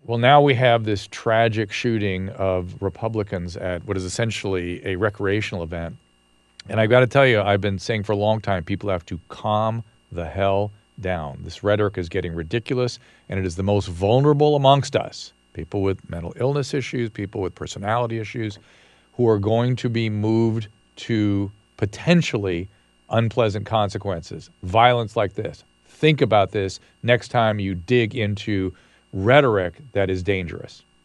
Well, now we have this tragic shooting of Republicans at what is essentially a recreational event. And I've got to tell you, I've been saying for a long time, people have to calm the hell down. This rhetoric is getting ridiculous, and it is the most vulnerable amongst us, people with mental illness issues, people with personality issues, who are going to be moved to potentially unpleasant consequences. Violence like this. Think about this next time you dig into rhetoric that is dangerous.